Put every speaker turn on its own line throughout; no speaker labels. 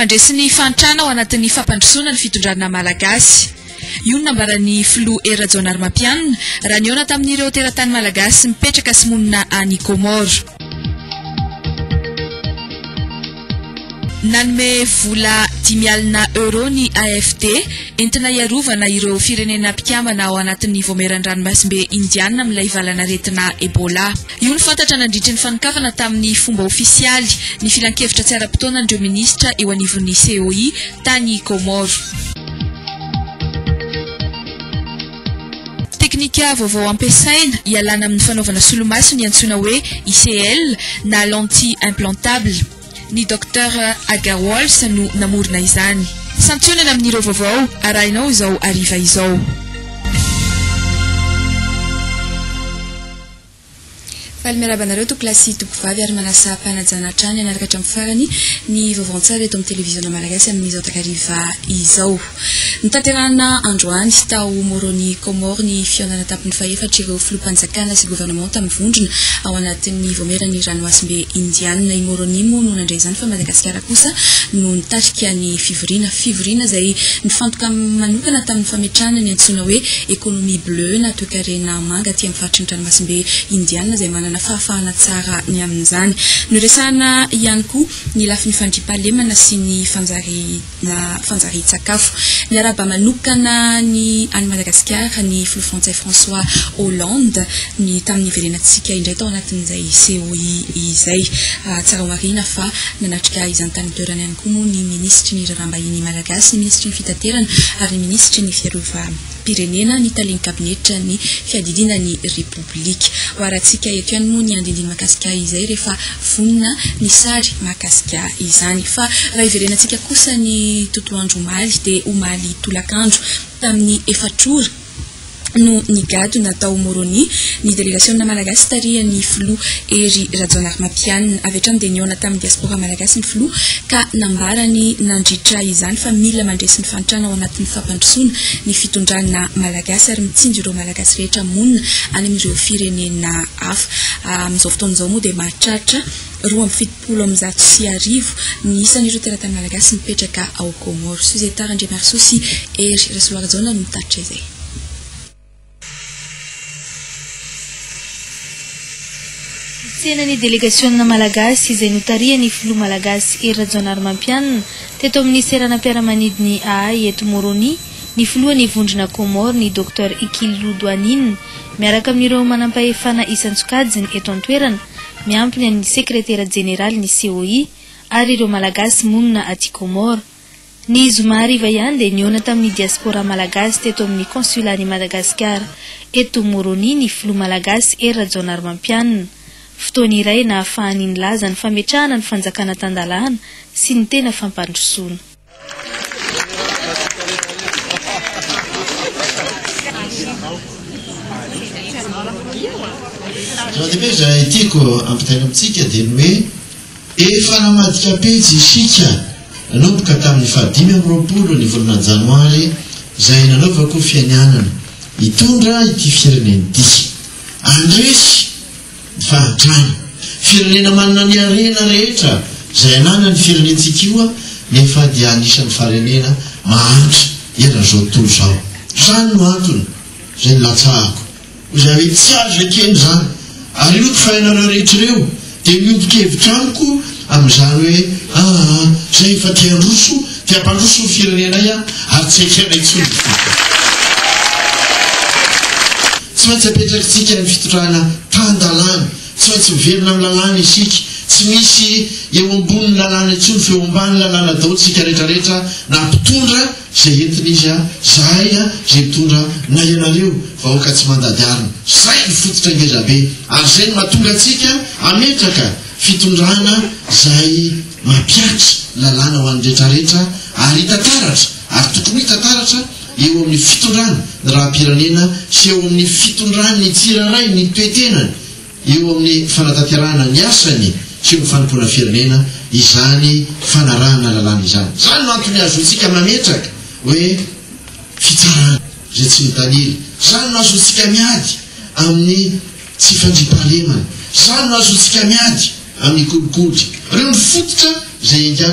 mandresy ny fantrana ao anatin'ny fampandrosoana ny fitondrana malagasy. Io ny nambaran'ny filoha Erajon Armampianina raha niona tamin'ireo teratany malagasy mipetraka sy monina any Comore. Nanome vola 10 alina euro ny AFD entina iarovana ireo firenena mpikambana ao anatin'ny voameran-dranomasimbe indiana amin'ilay valanaretina Ebola. Io ny fantatra nandritry ny fanikavana tamin'ny fomba ofisialy ny filan-kevitra tsy ara-potoana andreo ministra eo anivon'ny COI tany Comore. Teknika vaovao ampiasaina ialana amin'ny fanaovana solomaso ny antsoina hoe ICL na lentille implantable. Ny Dr Agarwals no namorona izany. Samptionana amin'ireo vaovao arahinao izao ariva izao. Falmerabanareo to klasy tompivavy ary manasa mpanajana hatrany anaraka hatramin'ny farany ny vaovao tsara eto amin'ny televiziona malagasy amin'izao takariva izao. Nitanterahana androany tao Moroni Comore ny fihaonana tamin'ny faefatra ireo filohampanjakana sy gouvernement tamin'ny vondrona ao anatin'ny voamerany ranomasimbe indiana. I Moroni moa no nandray izany fa Madagasikara kosa no nitarika ny fivoriana izay nifantoka manokana tamin'ny fametrahana ny antsoina hoe économie bleue na toekarena manga aty amin'ny faritry ny ranomasimbe indiana izay manana fahafahana tsara ny amin'izany. Noresahana ihany koa ny lafin'ny fandriampahalemana sy ny fanjari-tsakafo. Ny araba manokana ny any Madagasikara ny filoha Frantsay François Hollande ny tamin'ny iverenantsika indray tao anatin'izay COI izay. Tsara marina fa nanatrika izany tany toerana ihany koa moa ny ministry ny raharaham-bahiny malagasy, ny ministry ny fitaterana ary ny ministry ny fiarovam-pirenena ny talen'ny kabinetra ny fiadidina ny republika. Hoaratsika eto ihany moa ny andindiny mahakasika izay rehefa vonina ny sary mahakasika izany. Fa raha iverenantsika kosa ny tontolo andro omaly dia omaly tolakandro tamin'ny efatrora no nigado natao Moroni ny délégationna malagasy tarihan'ny filoha Erajon Armampianina. Avy hatrany dia niona tamin'ny diaspora malagasy ny filoha ka nambarany nandritra izany fa mila mandresy ny fantrana ao anatin'ny fampandrosoana ny fitondrana malagasy ary mitsinjo ireo malagasy rehetra monina any amin'ireo firenena hafa. Amin'izao fotoan'izao moa dia mahatratra 270 ny isan'ireo teratany malagasy mipetraka ao Comore. Suzetara Andriamarso sy Ery Rasoloarazona no mitatitra izay.
Ny délégationna malagasy izay notarihan'ny filoha malagasy Erajon Armampianina teto amin'ny seranam-piaramanidiny AAI eto Moroni ny filohan'ny vondrona Comore ny Dr Ikilu Douanine miaraka amin'ireo manampahefana isan-tsokajiny eto an-toerana miampy ny sekretera jeneraly ny COI ary ireo malagasy monina aty Comore. Ny zoma hariva ihany dia niona tamin'ny diaspora malagasy teto amin'ny consulat-ny Madagasikara eto Moroni ny filoha malagasy Erajon Armampianina. Fotoana iray na ahafahany nilaza ny fametrahana ny fanjakana tandalana sy ny tena fampandrosoana.
Zava-dehibe izay tiako ampitaina amintsika dia ny hoe efa namadika pejy isika nanomboka tamin'ny 5 ny volana janoary izay nanaovako fianianana hitondra ity firenena ity andresy fahatrana firenena manana ny arena rehetra izay anana ny firenentsika io nefa dia anisan'ny farenena mahantra eran'izao tontolo izao. Izany no antony izay nilatsahako izay hoe tsy azo ekeny izany ary io fahainareo rehetra ireo dia miomboka hevitra amiko amin'izany hoe izay efa tiandroso tiampandroso ny firenenay ary tsy ekena intsony. Tsy maintsy apetrakintsika ny fitondrana tandalana, tsy maintsy miverina amin'ny lalàna isika, tsy misy eo ambony lalàna intsony fa eo ambany lalàna daholo tsika rehetrarehetra na mpitondra izay entina izy zahay izay mitondra na ianareo vahoaka tsy mandady arina. Zay ny fototra ngezabe ary zay ny mahatonga antsika ametraka fitondrana izay mampiatra lalàna ho an'ny rehetrarehetra ary hitantaratra ary tokony hitantaratra eo amin'ny fitondrana ny raha-pirenena sy eo amin'ny fitondrana ny tsiraray ny toetenany eo amin'ny fanatanterahana ny asany sy eo fanompoana firenena izany fanarahana lalàna izany. Zany no antony azontsika mametraka hoe fitsarana izay tsy mitanily. Zany no azontsika miady amin'ny tsy fandriampahalemana. Zany no azontsika miady amin'ny kolikoly. Reo ny fototra izay engana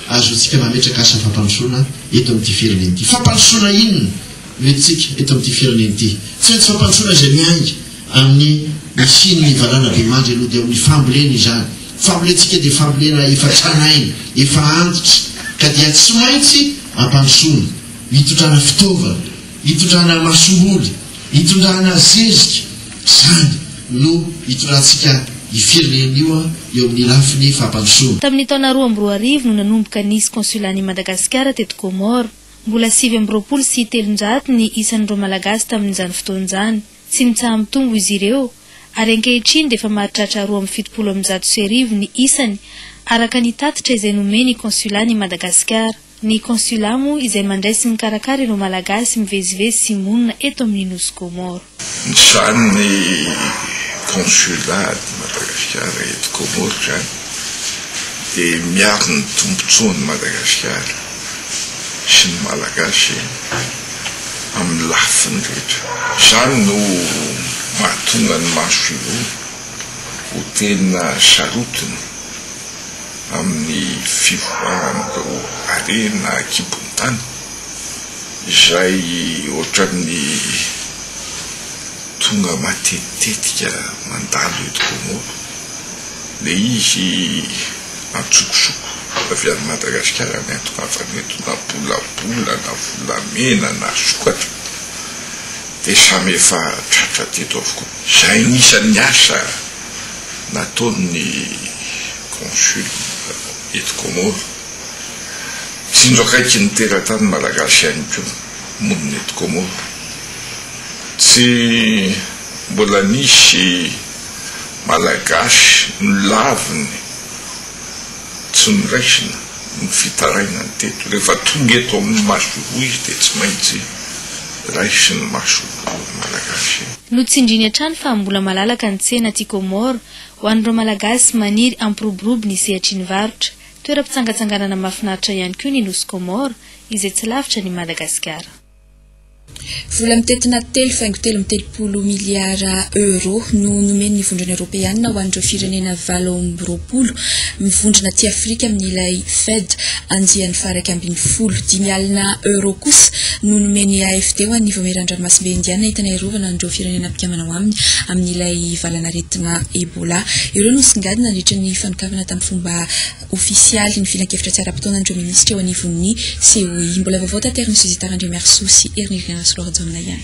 azotsika mametraka asa fampandrosoana eto amin'ity fireneny ity. Fampandrosoana inona metsika eto amin'ity fireneny ity? Tsy maintsy fampandrosoana izay miainga amin'ny misiny ny valana be mandry aloha dia amin'ny fambolena izany. Fambolentsika dia fambolena efa tranainy, efa antitra, ka dia tsy maintsy ampandrosoana, hitondrana fitaovana, hitondrana masomboly, hitondrana zezika. Zany no hitondrantsika ifireneny io eo amin'ny lafiny fampandrosoana.
Tamin'ny taona 2022 no nanomboka nisy consulat-ny Madagasikara teto Comore. Mbola 720 sy 300 ny isan'ireo malagasy tamin'izany fotoan'izany. Tsy mitsaha mitombo izy ireo, ary ankehitriny dia efa mahatratra 270 ny isany araka ny tatitra izay nomeny consulat-ny Madagasikara. Ny consulat moa izay mandray sy mikarakara ireo malagasy mivezivezy sy monina eto amin'ny nosy Comore.
Izany ny consulat Madagasikara eto Comore zany dia miaro ny tombontsoan'ny Madagasikara sy ny malagasy amin'ny lafiny rehetra. Izany no mahatonga ny maso io ho tena sarotiny amin'ny fivoaran'ireo harena kibon-tany izay ohatran'ny tonga matetitetika mandalo eto Comore. Le izy antsokosoko avy any Madagasikara ny antonavany eto na bolabola na volamena na sokatra dia samy efa tratra teto avokoa. Izay nisan'ny asa nataon'ny consul eto Comore. Tsy indroakaiky ny teratany malagasy ihany koa monina eto Comore. Tsy mbola nisy malagasy nolaviny tsy niraisina ny fitarainany teto. Rehefa tonga eto amin'ny maso izy dia tsy maintsy raisiny maso malagasy.
Notsindriny hatrany fa mbola malalaka ny tsena ty Comore ho an'ireo malagasy maniry ampiroborobo ny sehatry ny varotra. Toeram-pitsangatsanganana mahafinaritra ihany koa ny nosy Comore izay tsy lavitra ny Madagasikara.
Vola mitetina 3,3 miliara euro no nomeny ny vondrona Europeana ho an'ireo firenena 20 mivondrona ty Afrika amin'ilay Fed andiany faraka ambin'ny 10 alina euro kosa no nomeny AFD ho an'ny voameran-dranomasimbe indiana hitana irovana an'ireo firenena mpikamana ho aminy amin'ilay valanaretina Ebola. Ireo no songadina nandritra ny fanokavana tamin'ny fomba ofisialy ny filan-kevitra tsy ara-potoana an'ireo minisitra eo anivon'ny COI. Mbola vaovao tanteraka ny Suzitara Merso sy Erniriana Sloradona ihany.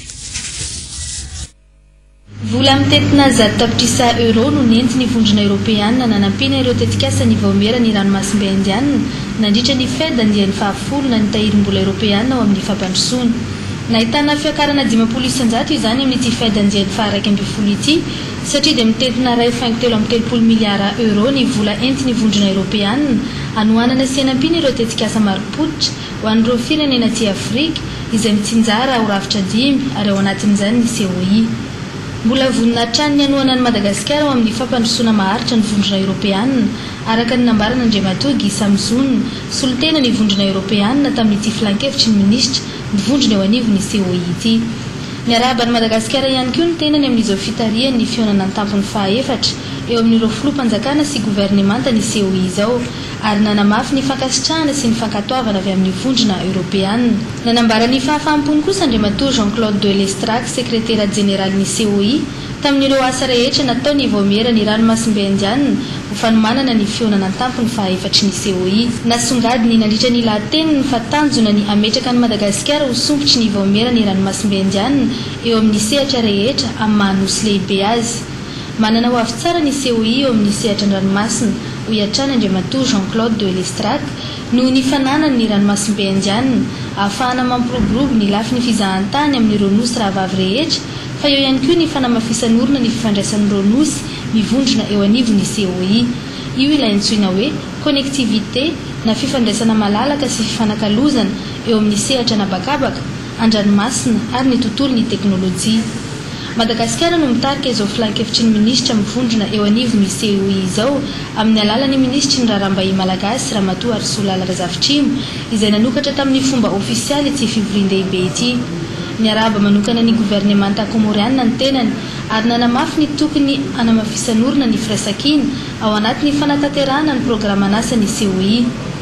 Vola mitetina zato tapitrisa euro no nentiny vondrona Europeana nanampiana ireo tetikasa ny vaomera ny ranomasimbe indiana nandritra ny Fed andiany 10 na ny tahirim-bola Europeana ao amin'ny fampandrosoana. Nahitana fiakarana 50 isanjato izany amin'ity Fed andiany faharaiky ambin'ny folo ity satria dia mitetina 2,3 miliara euro ny vola entiny vondrona Europeana anohanana sy hanampiana ireo tetikasa marim-pototra ho an'ireo firenena ty Afrika izay mitsinjara ho rafitra 5 ary ao anatin'izany ny COI. Mbola vonina hatrany ny anohana ny Madagasikara ao amin'ny fampandrosoana maharitra ny vondrona Europeana araka ny nambarana Andriamatogy Samson solitena ny vondrona Europeana tamin'ity filan-kevitry ny minisitra ny vondrona eo anivon'ny COI ity. Ny arabany Madagasikara ihany koa ny tenany amin'izao fitariany ny fionana ny tampony fahaefatra eo amin'ireo filoham-panjakana sy governemanta ny COI izao ary nanamafy ny fankasitrahana sy ny fankatoavana avy amin'ny vondrona Europeana. Nanambara ny fahafampony kosa Andriamatoa Jean-Claude de Lestrac, sekretera général ny COI, tamin'ireo asa rehetra natao ny vaomera ny ranomasimbe indiana ho fanomanana ny fionana ny tampony fahaefatry ny COI. Nasongadiny nandritra ny lahateniny fa tanjona ny ametraka ny Madagasikara ho sompotry ny vaomera ny ranomasimbe indiana eo amin'ny sehatra rehetra amin'ny mahanosy lehibe azy. Manana ho avy tsara ny COI eo amin'ny sehatra ny ranomasina ho iatrany Andriamatoa Jean-Claude de Lestrac noho ny fananany ny ranomasimbe indiana ahafahana mampiroborobo ny lafiny fizahantany amin'ireo nosy rahavavy rehetra fa eo ihany koa ny fanamafisan'orona ny fifandraisan'ireo nosy mivondrona eo anivon'ny COI. Io ilay antsoina hoe connectivité na fifandraisana malalaka sy fifanakalozana eo amin'ny sehatra nabakabaka, an-dranomasina ary ny tontolon'ny teknôlôjia. Madagasikara no mitarika izao filan-kevitry ny minisitra mivondrona eo anivon'ny COI izao amin'ny alalan'ny ministry ny raharaham-bahiny malagasy Ramatoa Arsolala Razafitrimo izay nanokatra tamin'ny fomba ofisialy tsy fivorian-dehibe ity. Ny araba manokana ny governemanta komoriana ny tenany ary nanamafy ny tokony hanamafisan'orona ny firaisan-kina ao anatin'ny fanatanterahana ny programan'asa ny COI.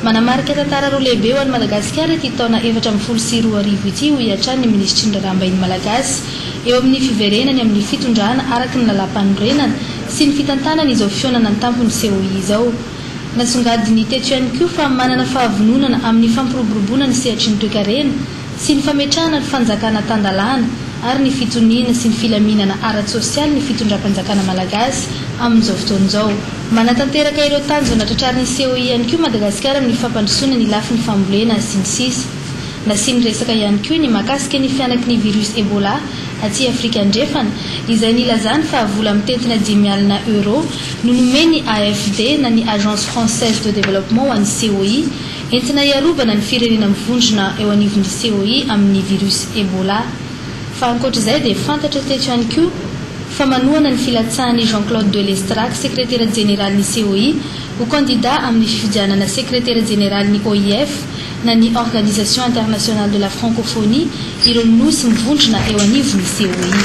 manamarika tantara roa lehibe ho an'i Madagasikara ity taona 2024 ity ho iatrany ny minisitry ny raharaha-mbahiny malagasy eo amin'ny fiverenany amin'ny fitondrana araka ny lalam-panorenana sy ny fitantanana izao fionana ny tampony COI izao. Nasongadiny teto ihany koa fa manana fahavononana amin'ny fampiroboroboana ny sehatry ny toe-karena sy ny fametrahana ny fanjakana tandalana ary ny fitoniana sy ny filaminana ara-tsosialy ny fitondram-panjakana malagasy amin'izao fotoan'izao. Manatanteraka ireo tanjona tratrarin'ny COI ihany koa Madagasikara amin'ny fampandrosoana ny lafiny fambolena sy ny sisa. Nasiany resaka ihany koa ny mahakasika ny fianaky ny virus Ebola aty Afrika andrefana izay nilazany fa vola mitentina 10 alina euro no nomeny AFD na ny Agence Française de Développement ho an'ny COI entina iarovana ny firenena mivondrona eo anivon'ny COI amin'ny virus Ebola. Fa ankoatr'izay dia fantatra teto ihany koa fa manohana ny filatsahan'i Jean-Claude Delestrac, secrétaire général ny COI, ho candidat amin'ny fifidianana secrétaire général ny OIF na ny Organisation Internationale de la Francophonie ireo nosy mivondrona eo anivon'ny COI.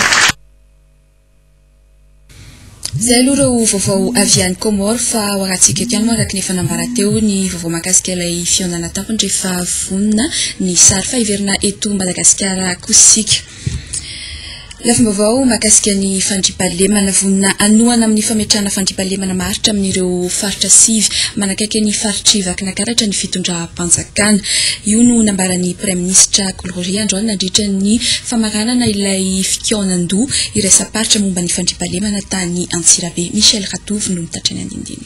Zay aloha ireo vaovao avy any Comore fa ho arahantsika eto ihany moa araka ny efa nambara teo ny vaovao mahakasika ilay fionana tampony rehefa vonona ny sary fahiverina eto Madagasikara kosika. Lafim-baovao mahakasika ny fandriampahalemana vonona anohana amin'ny fametrahana fandriampahalemana maharitra amin'ireo faritra sivy manakaiky ny faritry Vakinankaratra ny fitondram-panjakana. Io no nambaran'ny Prime Ministre Roger Androany nandritra ny famaranana ilay fikaonan-doha iraisa-paritra momba ny fandriampahalemana tany Antsirabe. Michel Ratovo no mitatry ny andindiny.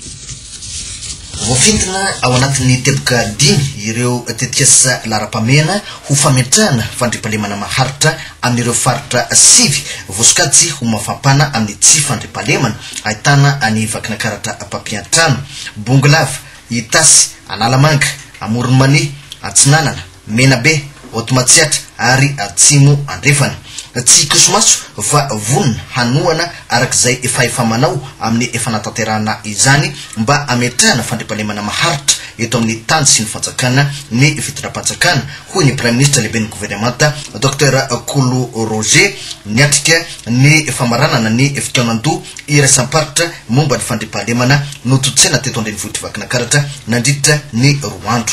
Voafintina ao anatin'ny teboka 10 ireo tetikasa lara-pamena ho fametrahana fandriampahalemana maharitra amin'ireo faritra sivy voasokajy ho mafampana amin'ny tsy fandriampahalemana ahitana any Vakinankaratra Pampiantrano, Bongolava, Itasy, Analamanga, Amoronmany, Atsinanana, Menabe, Otomatsiatra ary Atsimo Andrefana. Tsy kosomaso fa vonona hanoana arak'izay efa manao amin'ny efa natanterahana izany mba ametrahana fandriampahalemana maharitra eto amin'ny tany sy ny fanjakana ny fitondram-panjakana hoy ny Prime Ministre lehibe ny gouvernemanta Dr Kolo Roger niatrika ny famaranana ny fikaonan-doha iraisam-paritra momba ny fandriampahalemana nototsena teto an-drenivohitra Vakinankaratra nandritra ny roa andro.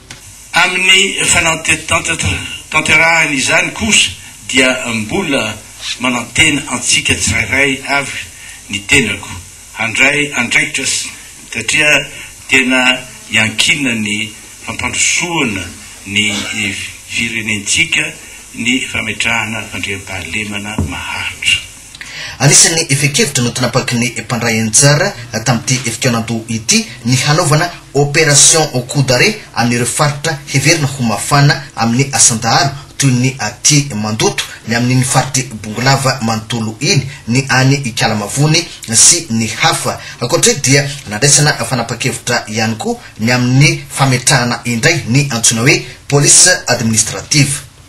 Amin'ny fanatanterahana izany kosa dia mbola manantena antsika tsirairay avy ny tenako handray andraikitra satria tena iankina ny fampandrosoana ny firenentsika ny fametrahana fandriampahalemana maharitra.
Anisan'ny efekevitra no tanapaky ny mpandray anjara tamin'ity fikaonan-doha ity ny hanaovana opération au coup d'arrêt amin'ireo faritra heverina ho mafana amin'ny asandahalo toy ny aty Mandoto ny amin'ny faritry Bongolava manontolo iny ny any Ikalamavony sy ny hafa. Ankoatray dia nandraisana fanapakevitra ihany koa ny amin'ny fametrahana indray ny antsoina hoe police administrative.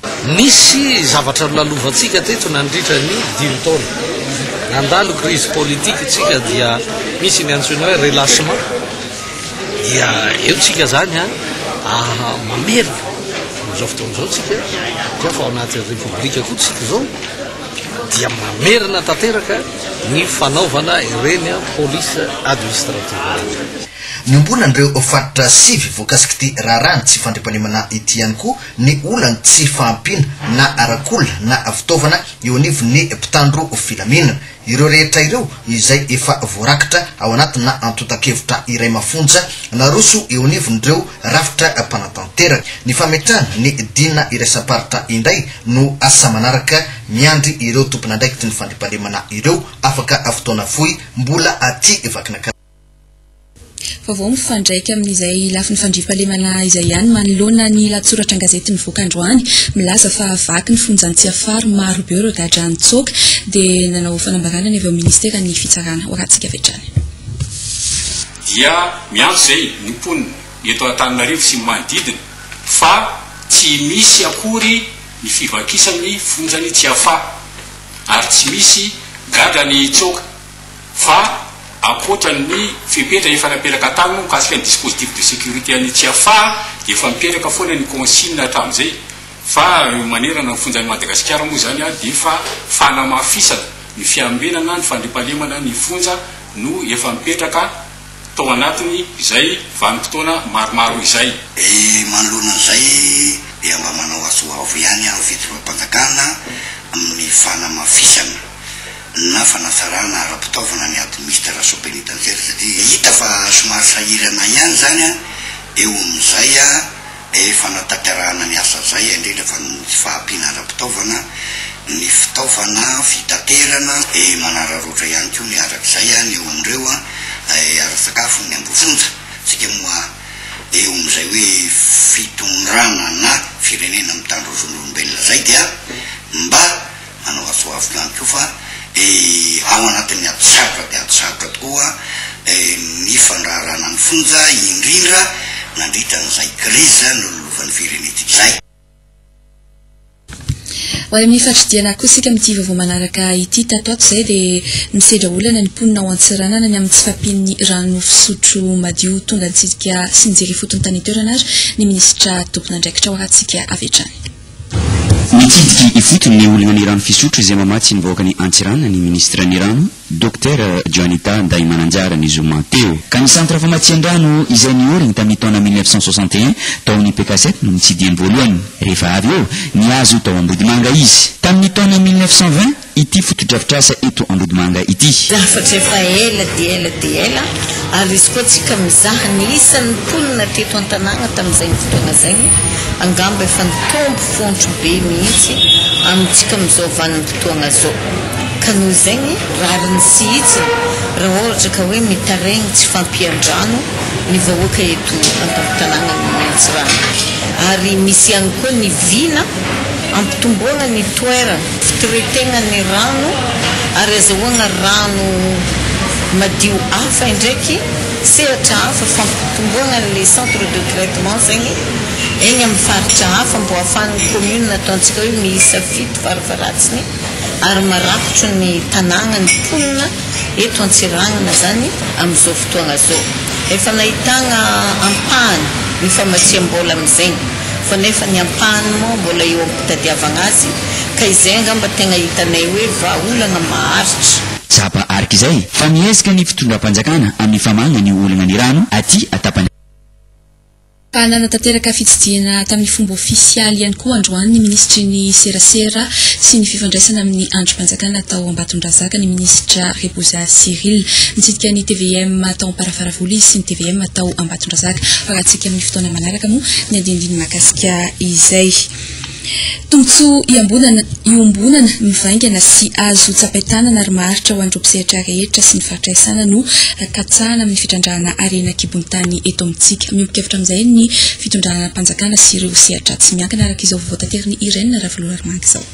Nisy zavatra lalovantsika teto nandritra ny 10 taona. Nandalo crise politique tsika dia misy ny antsoina hoe relâchement. Dia eo tsika zany mamerina zao fotoan'izao tsika dia fa ao anaty republika koa tsika zao dia mamerina tanteraka ny fanaovana ireny police administrative.
Niombonan'ireo faritra sivy voakasika ity raharahany tsy fandriampahalemana ity ihany koa ny olana tsy fahampiana na arakola na fitaovana eo anivon'ny mpitandro filaminana. Ireo rehetra ireo izay efa voarakitra ao anatina antotan-kevitra iray mafonja naroso eo anivon'ireo rafitra mpanatanteraka. Ny fametrahana ny dina iraisam-paritra indray no asa manaraka miandry ireo tompon'andraikitry ny fandriampahalemana ireo afaka fotoana fohy mbola aty Vakinankaratra.
Vaovao mifandraika amin'izay lafiny fandriampahalemana izay ihany manoloana ny latsoratra an-gazety nivoaka androany milaza fa vaky ny fonjan-tsiafary maro be ireo gadrany tsoka dia nanao fanambarana ny avy ao ministera ny fitsarana ho rahantsika vetrany.
Dia miantso zay ny mpony eto Antananarivo sy manodidina fa tsy misy akory ny fivakisany fonjany tsiafary ary tsy misy gadrany tsoka fa akoatran'ny fipetra efa napetraka tany mikasika ny dispositif de sécurité any tsiafary dia efa mipetraka foana ny consigne hatramin'izay fa manerana ny fonjan'ny Madagasikara moa zany dia efa fanamafisana ny fiambenana ny fandriampahalemana ny fonja no efa mipetraka tao anatiny izay vanim-potoana maromaro izay.
Manoloana an'izay dia mba manao asoavo ihany amin'ny fitondram-panjakana amin'ny fanamafisana na fanasarana ara-pitaovana ny administration pénitentiaire satria hita fa somary sahirana ihany zany eo amin'izay fanataterahana ny asa zay indrindra fa tsy fahampiana ara-pitaovana ny fitaovana fitaterana manararoatra ihany koa ny arak'izay ny eo amindreo ara-sakafo ny ambofonja tsika moa eo amin'izay hoe fitondrana na firenena mitandro zon'olombelona zay dia mba manao asoavo ihany koa fa ao anatin'ny adisabra dia adisabra tokoa ny fandraharana ny fonja indrindra nandritran'izay kriza nololovan'ny firenetsika zay.
Ho amin'ny fatridiana koa sika amin'ity vaovao manaraka ity tato ato izay dia misedra olana ny mponina ao an-tsiranana ny amin'ny tsy fampian'ny rano fisotro madio tonga antsika sy nijery fotony tany toerana ary ny minisitra tompon'andraikitra ho ahatsika avy hatrany.
Nitsidika ifotony ny olana ny rano fisotro izay mamatsy ny vahoaka ny Antsirana ny ministra ny rano Dr Joanita Ndaimananjara ny zoma teo ka ny centre famatsian-drano izay nioriny tamin'ny taona 1961 tao amin'ny PK7 no nitsidiany voalohany rehefa avy eo niazo tao Ambodimanga izy tamin'ny taona 1920 ity fotodrafitrasa eto Ambodimanga ity.
Zafatra efa ela dia ela ary izy koa tsika mizaha ny isan'ny mponina teto an-tanàna tamin'izay fotoana zay angamba efa nitombo fontro be mihitsy amintsika amin'izao vanim-potoana zao ka noho izay rariny sy itsy raha ohatra ka hoe mitaregny tsy fampian-drano ny vahoaka eto an-tanàna ny Antsirana ary misy ihany koa ny vina ampitomboana ny toerana fitoretena ny rano ary azahoana rano madio hafa indraiky sehatra hafa fampitomboana le centre de traitement zegny eny amin'ny faritra hafa mbo ahafahan'ny commune nataontsika hoe miisa fito varavaratsiny ary marakotro ny tanàna ny mponina eto Antsiranana zany amin'izao fotoana zao efa nahitana ampahany ny famatsiam-bola amin'izegny fa nefa ny ampahany moa mbola eo ampitadiavana azy ka izay angamba tegna hitanay hoe vahaolana maharitra.
Tsapa arika izay fa miezaka ny fitondram-panjakana amin'ny famagna ny olana ny rano aty atapany.
Panana tanteraka fitsidiana tamin'ny fomba ofisialy ihany koa androany ny ministry ny serasera sy ny fifandraisana amin'ny androm-panjakana tao Ambatondrazaka ny ministra Reposa Cyril nitsidika ny TVM tao Amparafaravoly sy ny TVM tao Ambatondrazaka farahantsika amin'ny fotoana manaraka moa ny andindiny makasika izay. Tombotsoa iombonana mivaingana sy azo tsapain-tanana ary maharitra ho andro mpisehatra rehetra sy ny faritraisana no katsahana amin'ny fitrandrahana arena kibon-tany eto amintsika. Miompikevitra amin'izay ny fitondranana mpanjakana sy ireo sehatra tsy miankina araka izao vao tanteriny Irène Ravaloharmangy izao.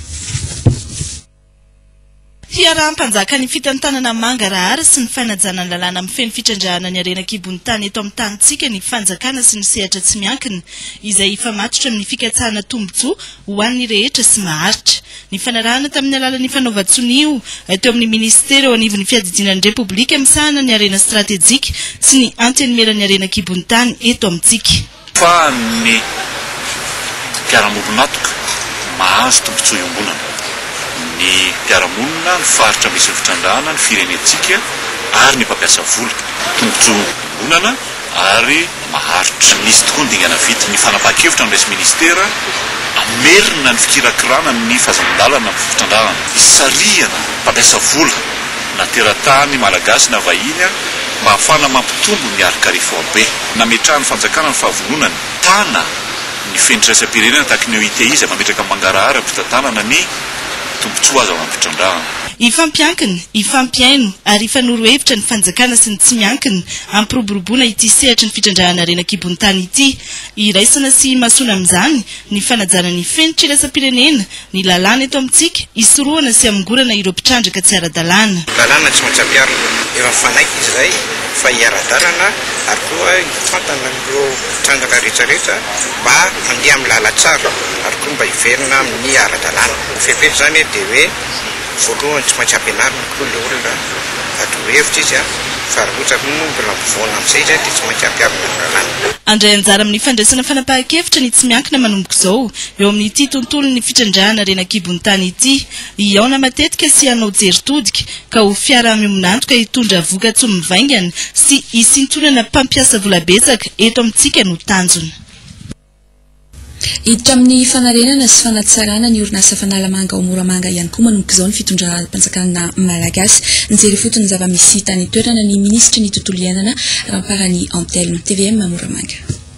Fiarahan-panjaka ny fitantanana Mangarahara sy ny fanajana ny lalàna amin'ny feno fitrandrahana ny arena kibon-tany eto amin'ny tanitsika ny fanjakana sy ny sehatra tsy miankina izay ifamatotra amin'ny fikatsahana tombotsoa ho an'ny rehetra sy maharitra. Ny fanarahana tamin'ny alalan'ny fanaovan-tsonio teo amin'ny ministera eo anivon'ny fiadidinan'ny repoblika misahana ny arena stratégique sy ny antenmelan'ny arena kibon-tany eto amintsika.
Fa ny mpiara-mononatoka mahazo tombotsoa iombonana. Ny mpiara-monina ny faritra misy ny fitrandrahana ny firenetsika ary ny mpampiasa vola tombotsoa iombonana ary maharitra. Nisy tokoa ny dingana vity ny fanapahan-kevitra ny resy ministera amerina ny fikirakirana ny fahazon-dalana ny fitrandrahana isariana mpampiasa vola na teratany malagasy na vahiny mba hafana mampitombo ny arikarifoa be nametrahany fanjakana ny fahavononany tana ny fenitra-pirenena tahaka ny hite izy mametraka Mangarahara mpitantanana ny tombotsoa azo ampitrandrahana.
Ifampiankina, ifampiaino ary ifanorohevitra ny fanjakana sy ny tsy miankina ampiroboroboana ity sehatra ny fitrandrahana arena kibon-tany ity. Iraisana sy masona amin'izany ny fanajana ny fenitra iraisam-pirenena ny lalàna eto amintsika isorohana sy amingorana ireo mpitrandraka tsy ara-dalàna.
Lalàna tsy matsam-piaro eo fanaiky izy izay fa hiara-dalàna ary koa fantana ireo mpitrandraka rehetrarehetra mba mandeha amin'ny lala tsara ary koa mba hiverina amin'ny ara-dalàna. Fefetra zany dia hoe voalohany tsy maintsy ampianarina koa le olona atorohevitra izy a fa rotsaka moa mbola mivoana amin'izay zay dia tsy maintsy ampiavina ny lalàna.
Andray anjara amin'ny fandraisana fanapahan-kevitra ny tsy miankina manomboka izao eo amin'ity tontolo ny fitrandrahana renakibony tany ity iaona matetika sy hanao jeritodika ka ho fiara mimonantoka hitondra vokatsoa mivaingana sy hisintonana mpampiasa volabetsaka eto amintsika no tanjona.
Hiditra amin'ny fanarenana sy fanatsarana ny orinasa fanalamanga ao Moramanga ihany koa manomboka izao ny fitondram-panjakana malagasy nijery fotony zava-misy tany toerana ny ministra ny tontolo iainana ramparany Antelme TVM Moramanga.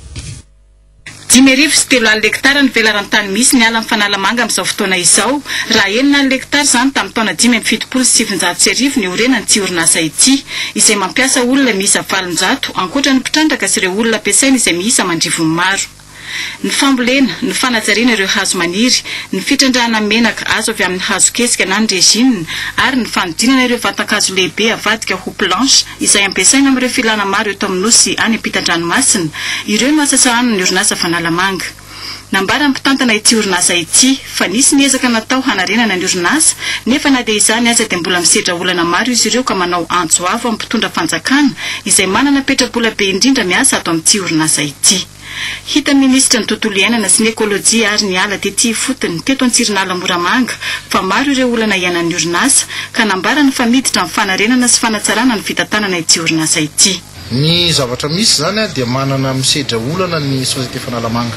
10,3 hektara ny velarantany misy ny ala amin'ny fanalamanga amin'izao fotoana izao raha 9 hektara zany tamin'ny taona 5,700 ny orenany tsy orinasa ity izay mampiasa olona miisa 700 ankoatra ny mpitrandraka sy ireo olona ampiasaina izay miisa mandrivony maro. Ny fambolena, ny fanajariana ireo hazo maniry, ny fitrandrahana menaka azo avy amin'ny hazo kesika na ny rezina ary ny fanodinana ireo vatankazo lehibe avadika ho planche izay ampiasaina amin'ireo filana maro eto amin'ny nosy any ampitan-dranomasina ireo no asa sahaniny orinasa fanalamanga. Nambara mpitantana ity orinasa ity fa nisy niezaka natao hanarenana ny orinasa nefa na dia izany aza dia mbola misedra olana maro izy ireo ka manao antso avo amin'ny mpitondra fanjakana izay manana petrabola be indrindra miasa ato amin'ity orinasa ity. Hita ny ministra ny tontolo iainana sy ny ekôlôjia ary ny ala tety fotony teto Antsiranala Moramanga fa maro ireo olana iainan'ny orinasa ka nambarany fa miditra amin'ny fanarenana sy fanatsarana ny fitantanana ity orinasa ity.
Ny zavatra misy zany dia manana misedra olana ny société fanalamanga.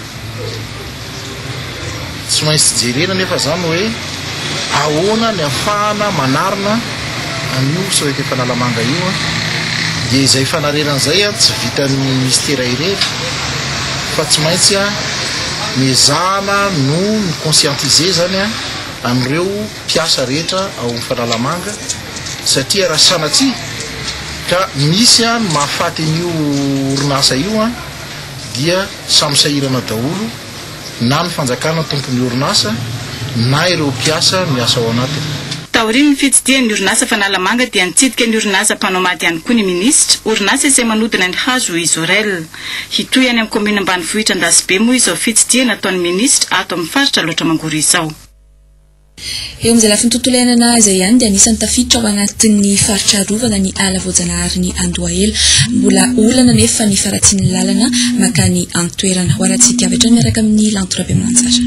Tsy maintsy jerena nefa zany hoe ahoana ny afahana manarina an'io société fanalamanga io dia izay fanarenana izay tsy vitan'ny ministera irery fa tsy maintsy mezana no ny conscientiser zany amin'ireo mpiasa rehetra ao amin'ny fanalamanga satria raha sanatsy ka misy mahafaty an'io orinasa io dia samsahirana daholo na ny fanjakana tompon'ny orinasa na ireo mpiasa miasa ao anatiny.
Taoriny ny fitsidihan'ny orinasa fanalamanga dia nitsidika ny orinasa mpanao maty ihany koa ny ministra orinasa izay manodina ny hazo Izorel. Hitoy any amin'ny komina ambanivohitra Andasibe moa izao fitsidihana ataon'ny ministra ato amin'ny faritra loatra mangory izao.
Eo amin'izay lafin'ny tontolo iainana izay ihany dia anisan'ny tafiditra ao anatin'ny faritra rovana ny ala voajanahary ny Andohahelo mbola olana nefa ny faratsian'ny lalana makany antoerana ho arantsika avy hatrany miaraka amin'ny lantorabe Manantsara.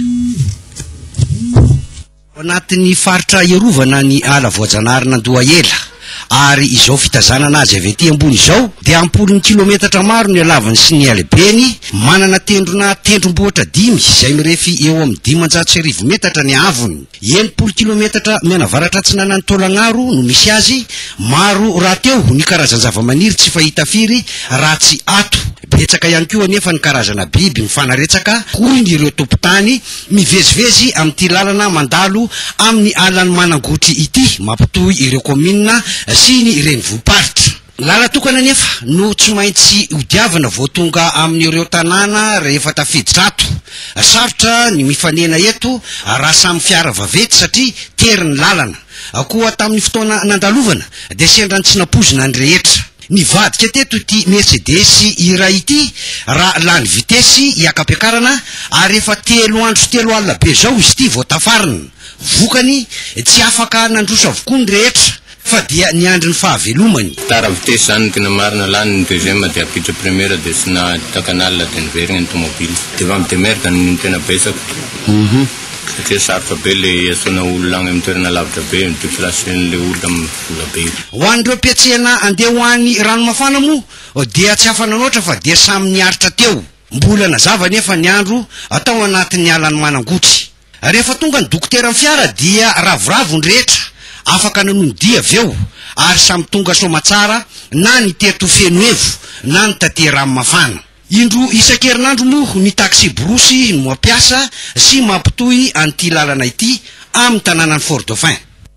Anatin'ny faritra iarovana ny ala voajanahary Andohahelo ary izao fitazanana azy avy ety ambony izao dia ampolony kilometatra maro ny alavany sy ny alebeny manana tendrombohitra 5 izay mirefy eo amin'ny 500 metatra ny avony 80 kilometatra mianavaratra tsy nanany tolagnaro no misy azy maro raha teo ny karazana zava-maniry tsy fahita firy raha tsy ato betsaka ihany koa nefa ny karazana biby mifanaretsaka hoy ireo tompotany mivezivezy amin'ity lalana mandalo amin'ny alany manangotry ity mampitohy ireo komina sy ny renivohiparitra. Lala tokana nefa no tsy maintsy hodiavana vao tonga amin'ireo tanàna rehefa tafiditra ato. Sarotra ny mifanena eto raha samy fiara vavety satria tery ny lalana. Koa tamin'ny fotoana nandalovana dia sendra tsy nampozina ny rehetra. Nivadika teto ity Mercedes ira ity raha lany vitesy hiakapiakarana ary efa 3 andro 3 alina be zao izy ity vao tafarina. Vokany tsy afaka nandroso avokoa ny rehetra fa dia ny andro ny fahavelomany.
Tara vitesy zany tena marina lany ny deuxième dia apitra première dia sy na takanal dia niverina ny tomobily dia va midemerka ny tena betsaka. Satria sarotra be le asona olona agny amin'ny toerana lavitra be ny déplacen'le olona amin'ny vola be.
Ho an'ireo mpiatsena andeha ho an'ny rano mafana moa dia tsy afananoatra fa dia samy niaritra teo. Mbola nazava nefa ny andro atao anatin'ny alany manangotry. Rehefa tonga ny dokotera amin'ny fiara dia ravoravo ny rehetra afaka nanondia avy eo ary samy tonga somatsara na ny teto fenoevo na ny tatera amin'ny mafana. Indro isan-kerinandro moa ny taxi borosy no mampiasa sy mampitohy an'ity lalana ity amin'ny tanànan'ny Fort-Dauphin.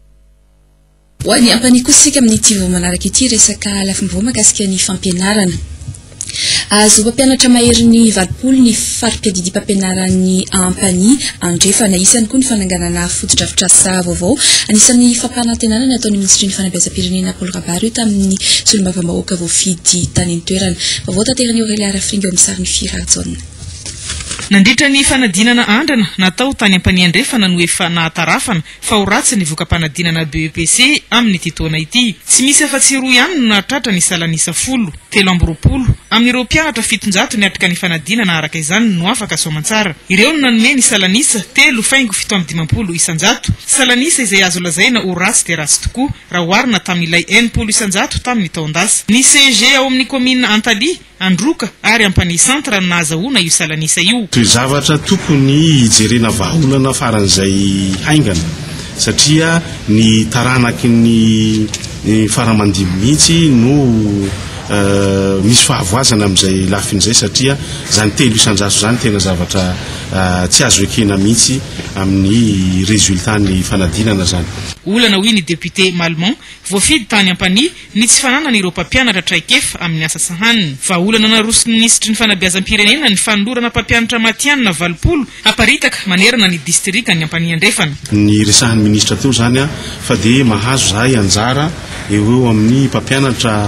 Ho any ampanikotsika amin'ity vao manaraka ity resaka lafim-boa mahakasika ny fampianarana. Azo mpampianatra mahery ny 20 ny fari-piadidim-pampianaran'ny Ampany andrefana isany koa ny fananganana fotodrafitrasa vaovao anisan'ny fampanantenana ataon'ny ministry ny fanabeazam-pirenena Paul Rabary tamin'ny solombavambahoaka voafidy tany an-toerana. Vaovao tanterany Aurélia Rafringo amin'ny sariny Firarjona.
Nandritra ny fanadinana andrana natao tany ampaniandrefana no efa nahatarafana fa ho ratsy ny voka-panadinana BEPC amin'ny ity taona ity. Tsy misy afa-tsy roa ihany no nahatratra ny salanisa 10, 320 amin'ireo mpianatra 700 ny atrika ny fanadinana araka izany no afaka soamantsara. Ireo no nanome ny salanisa 3,750 isanjato. Salanisa izay azo lazaina ho ratsy dia ratsy tokoa raha oharina tamin'ilay 100 isanjato tamin'ny taondasa. Ny CG ao amin'ny komina Antaly, Androka ary Ampani Centre no nahazahoana io salanisa io.
Zavatra tokony hijerena vahaolana faran'izay haingana satria ny taranaky ny faramandimy mihitsy no misy fahavoazana amin'izay lafin'izay satria zany 300 zany tena zavatra tsy azo ekena mihitsy amin'ny résultat ny fanadinana zany.
Olana hoy ny député Malmont voafidy tany Ampani ny tsy fananana ireo mpampianatra traikefa amin'ny asa sahanina. Fa olana naroso ny ministry ny fanabeazam-pirenena ny fanolorana mpampianatra matianina 20 aparitaka manerana ny distrika ny Ampani andrefana.
Ny resahan'ny ministra teo zany fa dia mahazo zahay anjara eo amin'ny mpampianatra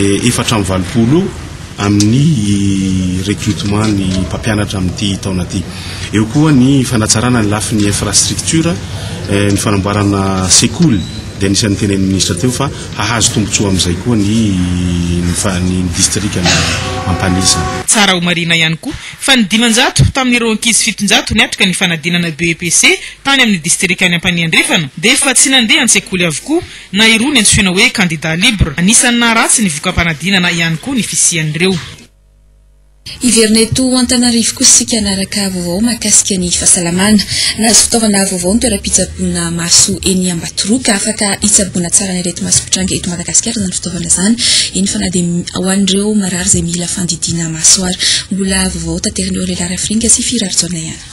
420 amin'ny recrutement ny mpampianatra amin'ity taona ity. Eo koa ny fanatsarana ny lafin'ny infrastructure ny fanamboarana sekoly dia anisan'ny tenen'ny ministra teo fa hahazo tombotsoa amin'izay koa ny distrika ny Ampanisa.
Tsara ho marina ihany koa fa ny 500 tamin'ireo ankizy 700 ny atrika ny fanadinana BEPC tany amin'ny distrika ny Ampani andrefana dia efa tsy nandeha an-tsekoly avokoa na irony antsoina hoe candidat libre. Anisan'ny naharatsy ny voka-panadinana ihany koa ny fisian'ireo.
Iverneto Antananarivo koa sika naraka vaovao mahakasika ny fahasalamana. Nahazo fitaovana vaovao ny toeram-pitsaboana maso eny Ambatoroka afaka hitsaboana tsara ny areti-maso pitranga eto Madagasikara zany fitaovana zany. Eny fa na dia ho an'ireo marary izay mila fandidiana maso ary. Mbola vaovao tanteran'ireo lehilahy Afrika sy Firaritsona ihany.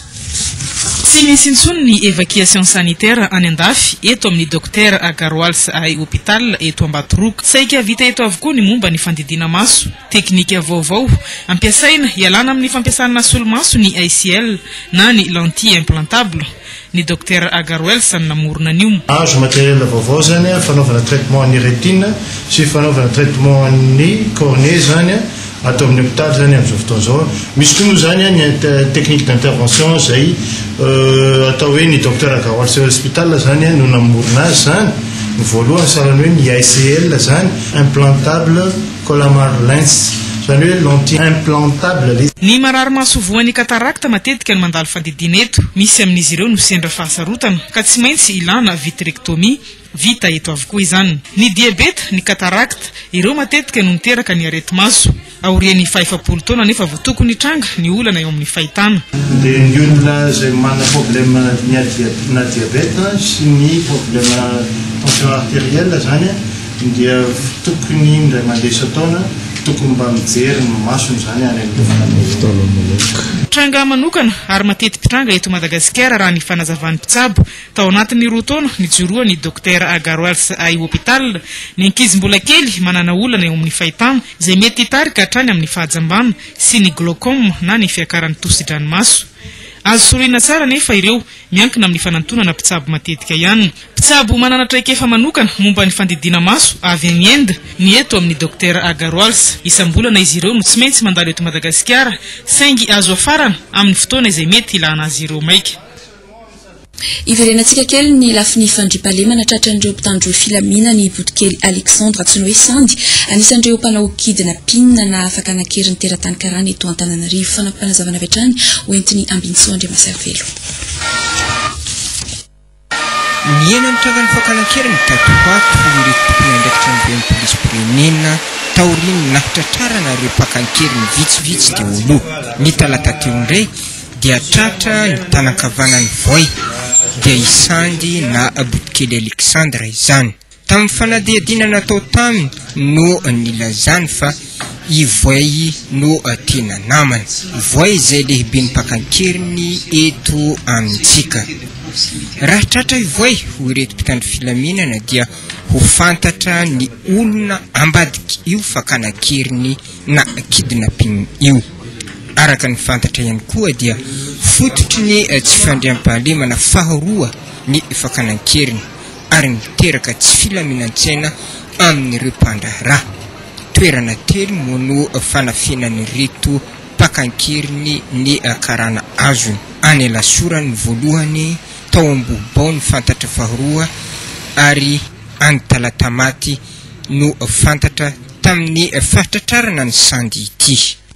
Tsy misy intsony ny évacuation sanitaire any andafy eto amin'ny Dr Agaroals ay hôpital eto Ambatoroka. Saika vita eto avokoa ny momba ny fandidiana maso. Teknika vaovao ampiasaina hialana amin'ny fampiasana solomaso ny ICL na ny lentille implantable. Ny Dr Agaroals namorona an'io.
Azo matériel vaovao zany fanaovana traitement ny rétine sy fanaovana traitement ny cornée zany atao amin'ny hôpital zany amin'izao fotoana izao. Misy koa zany ny technique d'intervention izay atao hoe ny Dr Agaroals hospital zany no namorona azy zany. Ny voalohany sarany hoe ny ICL zany implantable collamar lens zany hoe lentille implantable.
Ny marary maso voan'ny katarakta matetika no mandalo fandidiana eto. Misy amin'izy ireo no sendra fahasarotana ka tsy maintsy ilana vitrectomie vita eto avokoa izany. Ny diabeta, ny katarakta ireo matetika no miteraka ny areti-maso. Aorian'ny 50 taona nefa vao tokony tranga ny olana eo amin'ny fahitana.
Dia ny olona izay manana problème na diabeta sy ny problème tension artérielle zany dia tokony indray mandeha isan-taona tokony mba mijery ny masony zany any amin'ny
tranga manokana ary matety pitranga eto Madagasikara raha ny fanazavan'ny mpitsabo. Tao anatin'ny 2 taona nijoroa ny Dr Agaroals ay hôpital. Ny ankizy mbola kely manana olana eo amin'ny fahitana izay mety hitarika hatrany amin'ny fahajambana sy ny glaucome na ny fiakaran'ny tosi-dranomaso. Azo sorina tsara nefa ireo miankina amin'ny fanantonana mpitsabo matetika ihany. Mpitsabo manana traikefa manokana momba ny fandidiana maso avy any Inde ny eto amin'ny Dr Agaroals. Isam-bolana izy ireo no tsy maintsy mandalo eto Madagasikara saingy azo afarana amin'ny fotoana izay mety ilana azy ireo maika.
Iverenantsika kely ny lafiny fandriampahalemana tratran'ireo mpitandro filamina ny Botkely Alexandre antsoina hoe Sandy anisan'ireo mpanao kidina pinina na afaka anankerin'ny teratany karana eto Antananarivo fanampanazavana avy hatrany hoentiny Ambinitsoa Andriamaservelo.
Ny ena mitondra ny fakanankera ny tatoato ireto tompony andraikitra ny ben'ny polisy-pirenena taoriny nahitratrarana ireo mpakankeriny vitsivitsy dia oloha. Ny talata teo indray dia tratra ny tanan-kavanany voay dia isandy na Botkely Alexandre izany. Tamin'ny fanadihadiana natao taminy no nilazany fa i voay no tena namany. Voay izay lehibe ny mpakankeriny eto amintsika. Raha tratra i voay ho ireto mpitandro filaminana dia ho fantatra ny olona ambadika io fakanakeriny na kidnapping io. Araka ny fantatra ihany koa dia fototry ny tsy fandriam-pahalemana faharoa ny fakanakeriny ary miteraka tsy filaminantsaina amin'ireo mpandraharaha. Toerana telo moa no fanafenany reto pakan-keriny ny karana azony any alasorany voalohany tao ambobao ny fantatra faharoa ary any talatamaty no fantatra tamin'ny fahatatrarana ny sandy ity.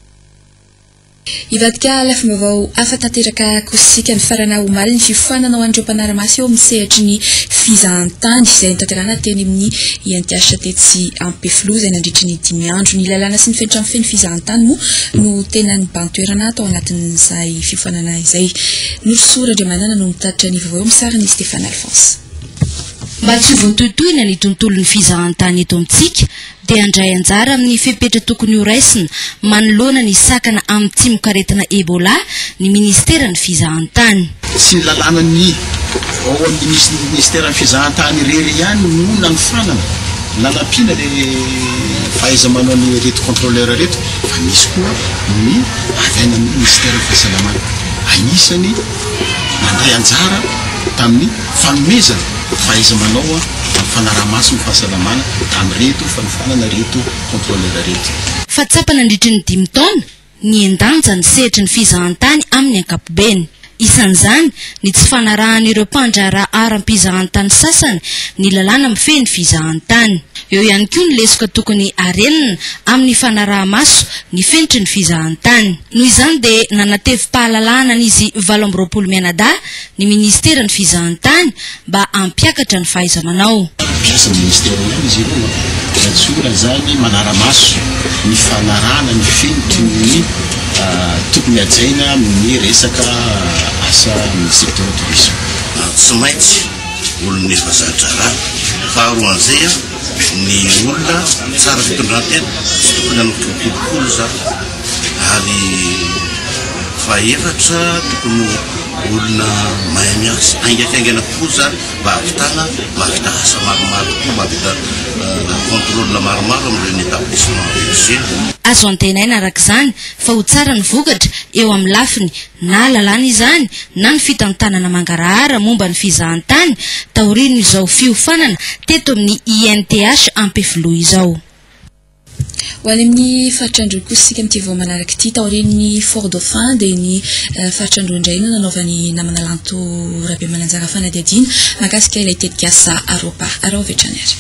Ivadika lafim-baovao afa-tanteraka kosika ny farana omaly ny fifoanana ho an'ireo mpanara-masy eo amin'ny sehatra ny fizahantany izay nitanterana teny amin'ny INTH tetsy Ampefilo izay nandritra ny 5 andro. Ny lalàna sy ny fenitra amin'ny feno fizahantany moa no tena ny bantoerana tao anatin'izay fifoanana izay. Norsora Andriamanana no mitatitra ny vaovao misarany Stéphane Alphonse.
Mba tsy voatoitoina ny tontolo ny fizahantany eto amintsika dia andray anjara amin'ny fepetra tokony ho raisina manoloana ny sakana amin'ny timokaretina Ebola ny ministera ny fizahantany.
Sy ny lalàna ny ao amin'ny ministera ny fizahantany irery ihany no nanofanana nanampiana le fahaiza manao ny reto contrôleur reto fa misy koa ny avy any amin'ny ministera ny fahasalamana anisany mandray anjara tamin'ny fanomezana fahaiza manao fanaramaso ny fahasalamana tamin'reto fanofanana reto contrôleur reto.
Fa tsapa nandritra ny 5 taona ny endanja ny sehatra ny fizahantany amin'ny ankapobeny. Isan'izany ny tsy fanarahan'ireo mpandraharaha aram-pizahantany sasany ny lalàna mifehy ny fizahantany. Eo ihany koa ny lesoka tokony arenina amin'ny fanaraha-maso ny fenitry ny fizahantany. Noho izany dia nanatevi-pahalalahana n'izy 7 mianada ny ministera ny fizahantany mba ampiakatra ny fahaiza-manao.
Piasa ministera ihany izy ireo ratsora zany manara-maso ny fanarahana ny fenitry ny tokony ajaina amin'ny resaka asa amin'ny secteur tourisme.
Tsy maintsy olona efa zatra raha faharoan'izay ny olona tsara fitondran-tena tsy tokony anotoka kolokolo zany ary faefatra tokony olona mahay miasa aingaikaingana kokoa zany mba havitana mahavita asa maromaro koa mahavita contrôle maromaro amin'ireny établissement religieux.
Azo antenaina arak'izany fa ho tsara ny vokatra eo amin'ny lafiny na lalàna izany na ny fitantanana mangarahara momba ny fizahantany taorino izao fiofanana teto amin'ny INTH Ampefilo izao.
Ho any amin'ny faritrandro kosika amin'ity vao manaraka ity taorin'ny Fort Dauphin dia ny faritrandro indray no nanaovany namana lanto Rabe Mananjara fanadiadiana mahakasika ilay tetika asa Aropa vetrany ary.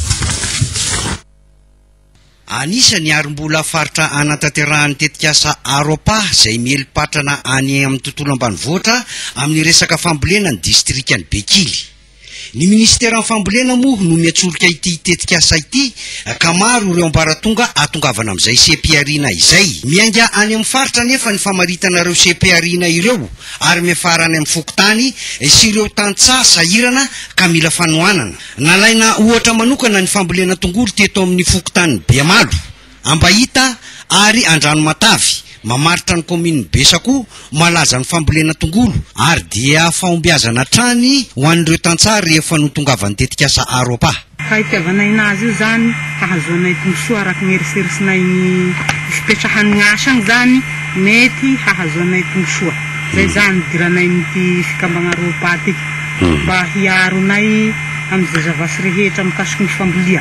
Anisany arym-bola faritra anatanterahany tetika asa Aropa izay mielipatrana any amin'ny tontolo ambanivohitra amin'ny resaka fambolena ny distrikany Bekily. Ny ministera ny fambolena moa no miatsolika ity tetika asa ity ka maro ireo ambaratonga atongavana amin'izay sepiarina izay. Mianga any amin'ny faritra nefa ny famaritanareo sepiarina ireo ary miafarany amin'ny fokotany sy ireo tantsaha sahirana ka mila fanohanana. Nalaina ohatra manokana ny fambolena tongolo teto amin'ny fokotany Beamalo, Ambahita ary Andranomatavy. Mamaritra ny kominy Besako malaza ny fambolena tongolo ary dia fahombiazana trany ho an'ireo tantsaha rehefa no tongavany tetika asa Aropa.
Fahitiavanay nazy io zany hahazoanay tombosoa araky ny eriserisinay ny fipetrahan'ny asa agny zany mety hahazoanay tombosoa. Zay zany diranay nity fikambagna Aropa tiky mba hiaronay amin'izay zavasy rehetra mikasiky ny fambolia.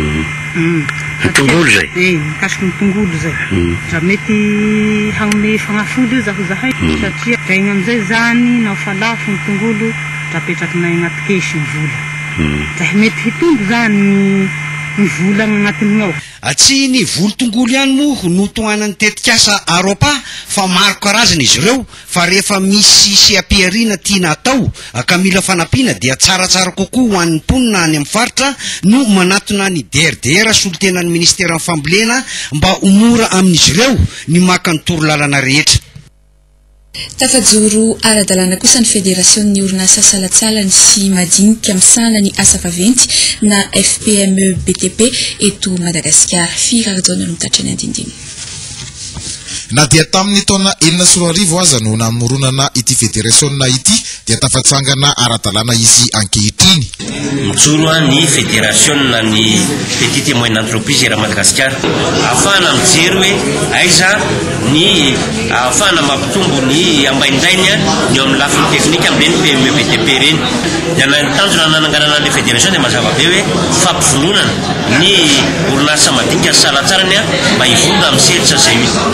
Tongolo zay?
Mikasiky ny tongolo zay. Dra mety hagnome fagnafody io zahay satria draigna amin'izay zany nao fa lafo ny tongolo dra petrakinay agnaty kesy ny vola. Dra mety hitombo zany ny vola agnatin'ny ao.
Tsy ny volo tongolo ihany moa no tohanany tetika asa Aropa fa maro karazana izy ireo fa rehefa misy sepiarina tiana atao ka mila fanampiana dia tsaratsara kokoa ho an'ny mponina any amin'ny faritra no manatona ny DRDR solitenan'ny ministera ny fambolena mba homora amin'izy ireo ny maka ny torolalana rehetra.
Tafajoro ara-dalàna kosa ny Fédération-ny orinasa salatsalany sy madinika misana ny asa vaventy na FPME BTP eto Madagasikara. Firarajona no mitatry ny andindiny.
Na dia tamin'ny taona 2014 aza no namoronana ity fédération-na ity dia tafatsangana ara-dalàna izy ankehitriny.
Mijoro ny fédération-na ny petite et moyenne entreprise era Madagasikara ahafahana mijery hoe aiza ny ahafahana mampitombo ny ambaindrainy ny eo amin'ny lafiny teknika amin'ireny PME BTP reny. Dia tanjona nananganana ny fédération dia mazava be hoe fampivononana ny orinasa madinika salatsarany mba hivonona amin'ny selitra izay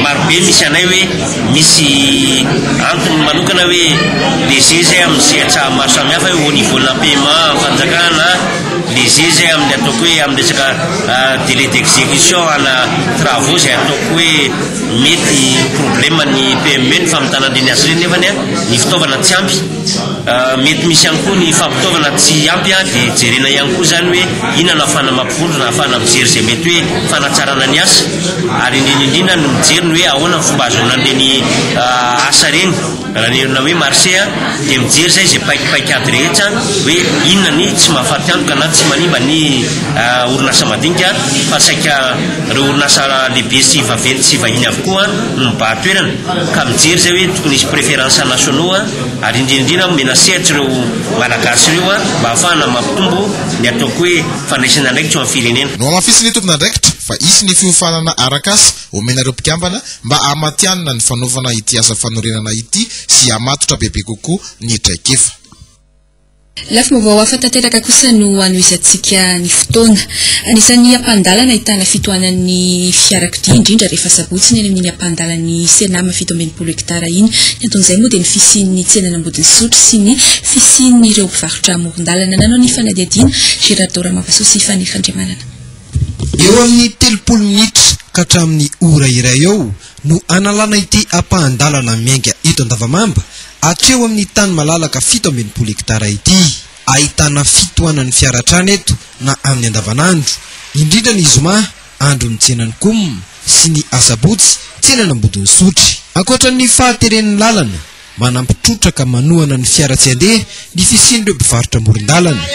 marobe misy anay hoe misy antony manokana hoe leze zay amin'ny sehatra maro samihafa hoe au niveau-na paiement fanjakana leze zay amin'ny ataoko hoe amin'ny resaka délai d'exécution ana travaux zay ataoko hoe mety problème ny PME ny famotanan'ireny azy ireny nefany ny fitaovana tsy ampy mety misy ihany koa ny fampitaovana tsy ampy dia jerena ihany koa zany hoe inona afana mampivondrona afana mijery zay mety hoe fanatsarana ny asa ary indrindra no mijery ny hoe ahoana ny fomba azonan'ireny asa reny raha ny erina hoe marché dia mijery zay zay paikipaiky rehetra hoe inona ny tsy mahafaty antoka na tsy manimba ny orinasa madinika fa saika reo orinasa lehibe sy vaventy sy vahiny avokoa no mibahatoerana ka mijery zay hoe tokony isy préférence nationaux ary indrindrindra mena sehatra ireo malagasy ireo mba ahafahana mampitombo ny ataoko hoe fandraisana andraikitra amin'ny firenena
no amafisy ny tompona andraikitra fa isy ny fiofanana arakasa omenareo mpikambana mba amatianina ny fanaovana ity asa fanorenana ity sy amatotra bebe kokoa ny traikefa
lafa vaovao hafa tanteraka kosa no anoizatsika ny fotoana anisan'ny ampandalana ahitana fitohanan'ny fiarakodia indrindra rehefa sabotsy ny any amin'ny ampandalany senama 7 hektara iny ny anton'izay moa dia ny fisian'ny tsenanambodiny sotro sy ny fisian'ireo mpivarotra amoron-dalana nanao ny fanadiadiana Gérard Mavasoa sy Fanirandriamanana
eo amin'ny 30 minitra ka hatramin'ny ora iray eo no analana ity ampandalana miainga eto Andavamamba atreo amin'ny tany malalaka 17 hektara ity ahitana fitohanan'ny fiaratrana eto na amin'ny andavanandro indrindra ny zoma andro ny tsenany kom sy ny asabotsy tsenanambodiny sotry ankoatran'ny fahateren'ny lalana manampitrotraka manohana ny fiara tsy andeha ny fisian'ireo mpivarotra amoron-dalana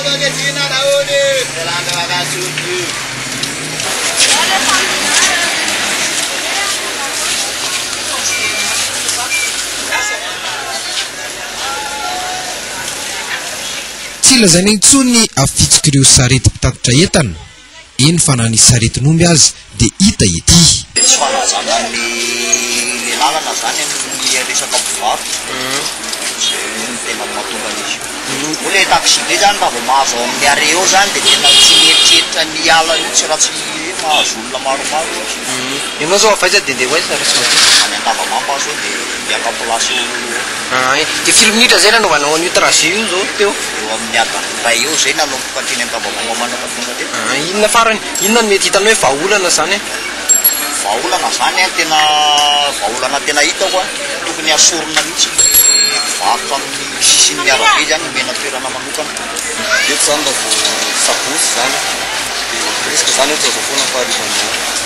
tsy lazaina intsony afitsika ireo sarety mpitatitra entana eny fa na ny saretin'omby azy dia hita ety
tsy fanazanany lalana zany amin'ny resaka mpivarotra ny tena mahatonga izy o le taxi be zany mba vao mahazo ao amin'ny are eo zany dia tena tsy mieritreritra ny ala mihitsy raha tsy mahazo olona maromaro
ianao zao avaiza dia ndeha hoaiza raha tsy mahazo
any Andavamamba zao dia miaka plasy
dia firy minitra zay nanaovanao an'io trajet io zao teo
eo amin'ny adiny ray eo zay nanomboka atreny Andavamamba manaka tonga teo
inona farany inona no mety hitanao hoe vahaolana zany
vahaolana zany tena vahaolana tena hitako tokony asorona mihitsy varotra amin'ny sisin'ny arabe zany mena toerana manokana
eto zany mba vao sabotsy zany risika zany eto zao foana faharivana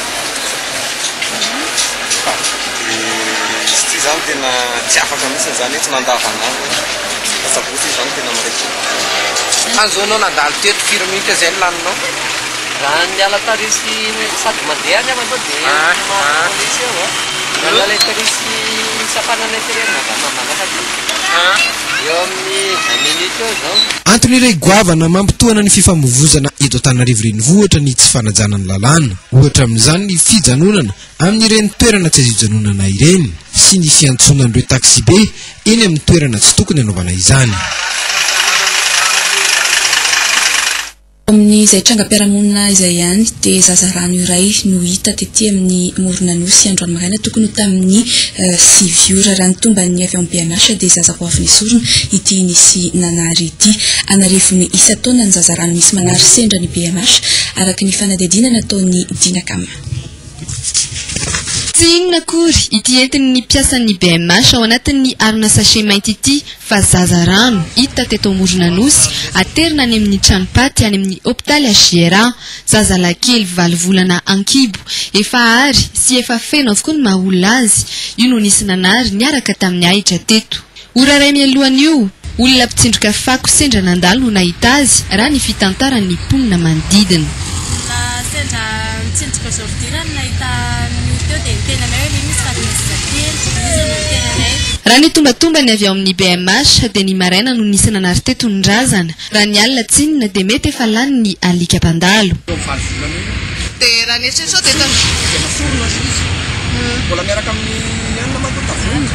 izy ty zany tena tsy afaka mihitsy zany tsy mandavanandro fa sabotsy zany tena maraitra anzo anao nandalo teto 4 minitra zay ny laninao
raha ny ala tarisy sady mandeha any amanao dia mapolisy eo ala le tarisy safanana firenena manafady eo amin'ny 20 minitra eo zao
antony iray goavana mampitohana ny fifamovozana eto Antananarivo renivohitra ny tsy fanajanany lalàna ohatra amin'izany ny fijanonana amin'ireny toerana tsy azo ijanonana ireny sy ny fiantsonan'ireo taxi be eny amin'ny toerana tsy tokony anaovana izany
amin'izay trangam-piarahamonina izay ihany dia zazarano iray no hita tetỳ amin'ny Morona-Nosy androany maraina tokony ho tamin'ny 6 ora raha ny tomban'ny avy amin'ny BMH dia zazako avy nisorona ity nisy nanary ity anarivony isa taona ny zazarano misy manary sendra ny BMH araka ny fanadihadiana nataony Dinakama.
Tsy inona akory ity entin'ny mpiasan'ny BMH ao anatin'ny arona sachet mainty ity fa zazarano hita teto Morona-Nosy aterina any amin'ny tranopaty any amin'ny hôpitaly Giera zazalakely 9 volana ankibo efa ary sy efa feno avokoa ny mahaolona azy io no nisy nanary niaraka tamin'ny ahitra teto ora ray mialohan'io olona mpitsindroka fako sendra nandalo no nahita azy raha ny fitantaran'ny mponina manodidina
sendra nitsindroka sortirany nahita teo dia tena hoe misy
raha ny tombatomba ny avy ao amin'ny BMH dia ny maraina no nisy nanary teto ny razana raha ny alina tsinina dia mety efa lany ny alika mpandalo
dia raha nietriny sao dia masorona izy mbola miaraka amin'ny anina matotavony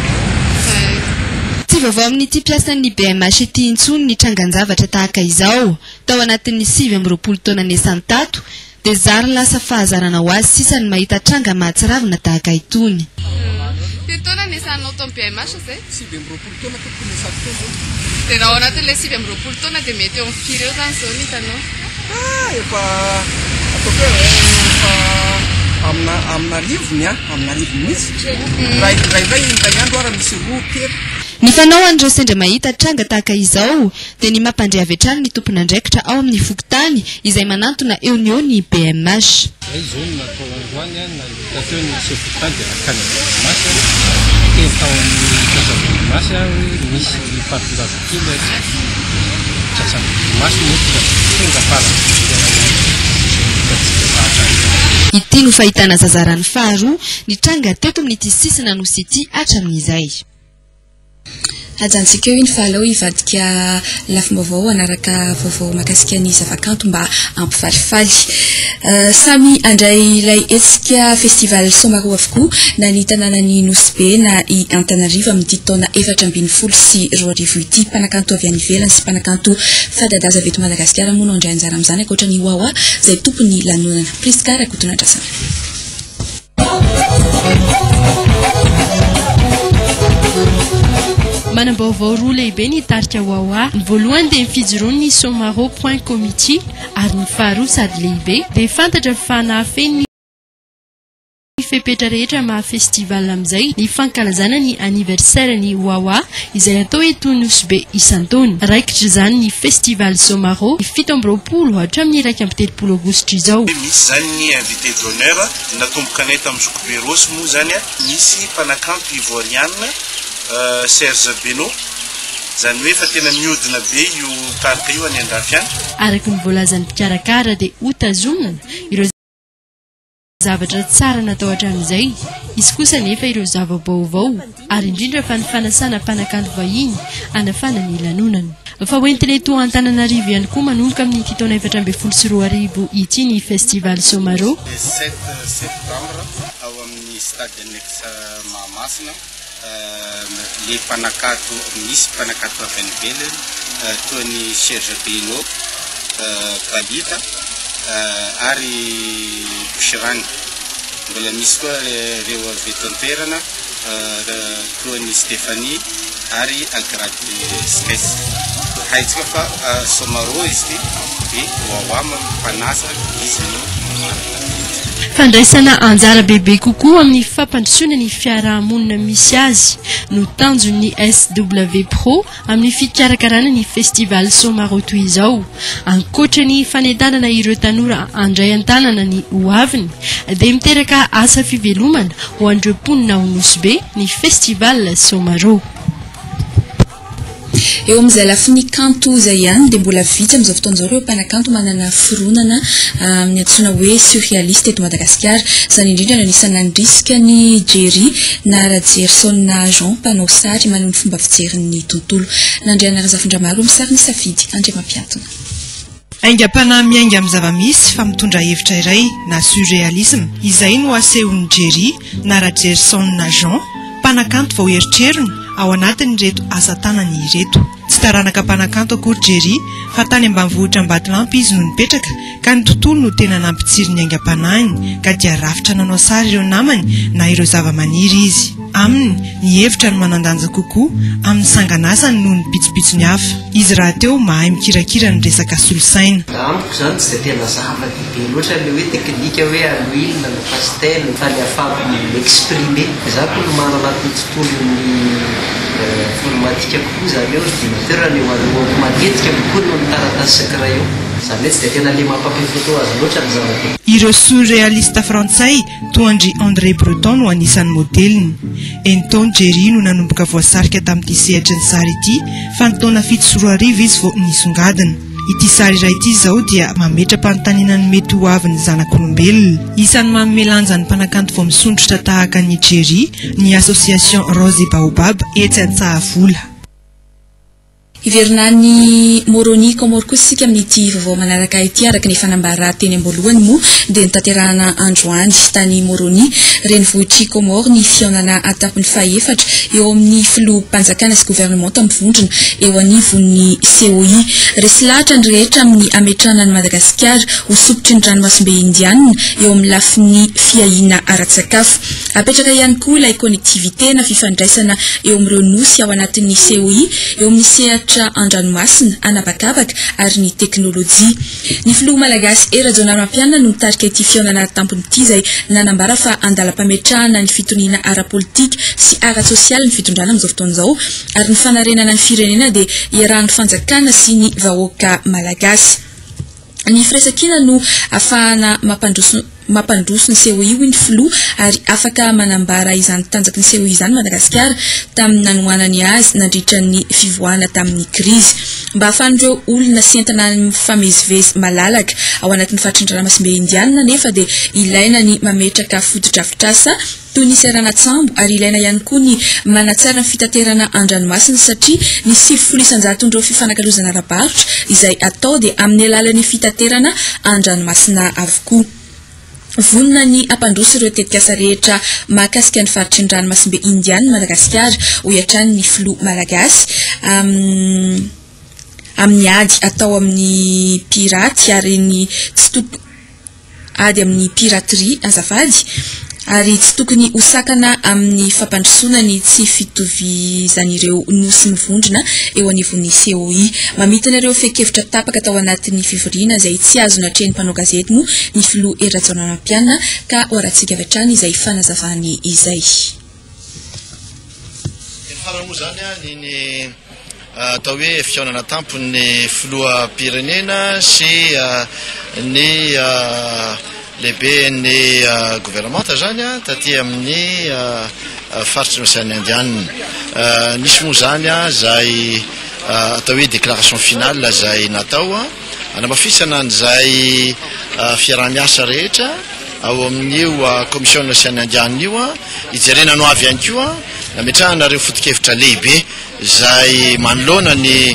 tsy vaovao amin'ity mpiasan'ny BMH ity intsony ny trangan-javatra tahaka izao tao anatin'ny 7 taona nesany tato dia zara lasa fahazarana ho azy sisany mahita tranga mahatsiravina tahaka itony.
Taona niasanao tao amin'ny BMH zay? 7 amby 20 taona tokony niasako tao zao. Dia raha ao anatin'ilay 7 amby 20 taona dia mety eo amin'ny firy eo zany zao ny hitanao?
Efa ataoko hoe efa amina rivony amina rivony mihitsy. Raha indray andro ara misy roa kely.
Ny fanao an'ireo sendra mahita tranga tahaka izao dia ny mampandre avy hatrany ny tompon'andraikitra ao amin'ny fokotany izay manantona eo ny eo ny BMH.
Zao no natao androany natao ny sefotany dia rakana masy teny tao amin'ny kasamasy misy fatondravikely masy mety tonga farany
ity no fahitana zazarany faharoa ny tranga teto amin'ity sisina nosy ity hatramin'izay.
Ajantsika eo iny fa aleo hivadika lafim-baovao anaraka vaovao mahakasika ny zavakanto mba ampifalifaly. Samy andray ilay hetsika festival Somaro avokoa na ny tanànany Nosy na i Antananarivo amin'ity taona 2024 ity mpanakanto avy any ivelany sy mpanakanto fadadaza avy eto Madagasikara moa no andray anjara amin'izany ankoatra ny Wawa izay tompony lanonana. Priska rakotona andrasana.
Manam-baovao roa lehibe ny tarika Wawa. Ny voalohany dia mifijoroany ny Somaro Point Committee ary ny faharoa sady lehibe dia fantatra fanafeny fepetra rehetra maha festival amin'izay ny fankalazana ny anniversaire ny Wawa izay atao eto Nosy isan-taona. Raikitra izany ny festival Somaro ny 17 hatramin'ny 1 aogositra izao.
Misy zany ny invité d'honneur natomboka anay tamin'ny Zokoberos moa zany misy mpanakanto ivoiriana Serge Beno zany hoe fa tena mihodina be io tarika io any andafy any.
Araka ny voalazan'ny mpikarakara dia hotazonana ireo zavatra tsara natao hatramin'izay. Izy kosa nefa ireo zava-baovao ary indrindra fa ny fanasana mpanakanto vahiny anafana ny lanonana. Fa hoentin'ilay toa Antananarivo ihany koa manomboka amin'ny ity taona 2024 ity ny festival Somaro.
7 septembre ao amin'ny stade annex Mahamasina le mpanakato misy mpanakato avy any ivelany toa ny Serge Beno Kalita ary Boucherane. Mbola misy koa ireo avy eto an-toerana toa ny Stéphanie ary Agrady Skes. Haitsika fa Somaro izy ity dia Wawa mpanasa izy no
fandraisana anjara bebe kokoa amin'ny fampandrosoana ny fiarahamonina misy azy no tanjon'ny SW Pro amin'ny fikarakarana ny festival Somaro toy izao. Ankoatra ny fanedanana ireo tanora andray an-tanana ny hoaviny dia miteraka asa fivelomana ho an'ireo mponina ao Nosy ny festival Somaro.
Eo amin'izay lafiny kanto izay ihany dia mbola vitsy amin'izao fotoan'izao ireo mpanakanto manana fironana amin'ny antsoina hoe surréaliste eto Madagasikara. Izany indrindra no anisany nandrisika ny Jerry na Rajerson na Jean mpanao sary manana ny fomba fijerin'ny tontolo. Nandriana Razafindra maro amin'ny sary ny safidy Andre Mampiantona.
Aingam-panahy miainga amin'ny zava-misy fa mitondra hevitra iray na surréalisme izay no asehon'ny Jerry na Rajerson na Jean mpanakanto vao eritrerony ao anatin' ireto asa tanany ireto. Tsy taranaka mpanakanto akory Jerry fa tany ambanivohitra Ambatolampy izy no nipetraka ka ny tontolo no tena nampitsiry ny aingam-panahiny ka dia rafitra nanao sary ireo namany na ireo zava-maniry izy. Aminy ny hevitra no manandanja kokoa amin'ny sanganasany noho ny pitsopitsony hafa. Izy raha teo mahay mikirakira ny resaka solosaina.
Amiko zany tsy dia tena zava-dehibe loatra le hoe teknika hoe aloilina na pastel fa ny afahako m'exprimer. Za koa no mana anatin'ny tontolon'ny informatika kokoa zany eo ordinateur ny hoanoko matetika kokoa no ny taratasy sy crayon. Zany hoe tsy dia tena le mampampifoto azy loatra ny zava-dehibe.
Ireo surréaliste frantsay toandry André Breton no anisan'ny modeliny. Enton Jerry no nanomboka voasarika tamin'ity sehatra ny sary ity fa ny taona 7 izy vao nisongadina. Ity sary iray ity izao dia mametra-panontaniana ny mety ho avin'ny zanak'olombelona. Isan'ny manome lanja ny mpanakanto vao misondrotra tahaka ny Jerry ny association Rose et Baobab etsy Antsahavola.
Iverina ny Moroni Comore kosa sika amin'ity vaovao manaraka ity araka ny fanambara teny amboalohany moa dia nitanterahana androany tany Moroni renivohitry Comore ny fionana atapony faefatra eo amin'ny filoham-panjakana sy gouvernement tambivondrona eo anivon'ny COI resy lahatra ny rehetra amin'ny ametrahana ny Madagasikara ho sopotry ny ranomasimbe indianina eo amin'ny lafin'ny fiahina ara-tsakafo apetraka ihany koa ilay connectivité na fifandraisana eo amin'ireo nosy ao anatin'ny COI eo amin'ny sehatra an-dranomasina anabakabaka ary ny teknôlôjia ny filoha malagasy Rajaonampianina no mitarika ity fionana tampony ity izay nanambara fa andalam-pametrahana ny fitoniana ara-politika sy ara-sosialy ny fitondrana amin'izao fotoan'izao ary ny fanarenana ny firenena dia iarahan'ny fanjakana sy ny vahoaka malagasy ny firaisan-kina no ahafahana mampandroso ny COI ny filoha ary afaka manambara izany tanjaky ny COI izany Madagasikara tamin'ny nanoanany azy nandritra ny fivoahana tamin'ny krizy mba ahafahan'ireo olona sy entana mifamezivezy malalaka ao anatin'ny faritrin-dranomasimbe indianina nefa dia ilaina ny mametraka fotodrafitrasa toy ny seranatsambo ary ilaina ihany koa ny manatsara ny fitaterana an-dranomasina satria ny 700,000 fifanankalozana ara-barotra izay atao dia amin'ny alalan'ny fitaterana an-dranomasina avokoa vonina ny ampandroso ireo tetikasa rehetra mahakasika ny faritry ny ranomasimbe indianina Madagasikara ho iatrany ny filoha malagasy amin'ny ady atao amin'ny piraty ary ny ady amin'ny piraterie azafady ary tsy tokony hosakana amin'ny fampandrosoana ny tsy fitovizan'ireo nosy mivondrona eo anivon'ny COI mamitana ireo fekevitra tapaka tao anatin'ny fivoriana izay tsy azona hatreny mpanao gazety moa ny filoha Rajaonampianina ka hoaratsika avy hatrany izay fanazavany izay
faramoa zany ny atao hoe fionana tampony filoha pirenena sy ny lehibe ny gouvernementa zany taty amin'ny faritry ny Océan Indien nisy moa zany zay atao hoe déclaration finale zay natao anamafisana an'izay fiarah-miasa rehetra ao amin'io commission Océan Indien io ijerena no avy ihany koa nametrahana reo foto-kevitra lehibe zay manoloana ny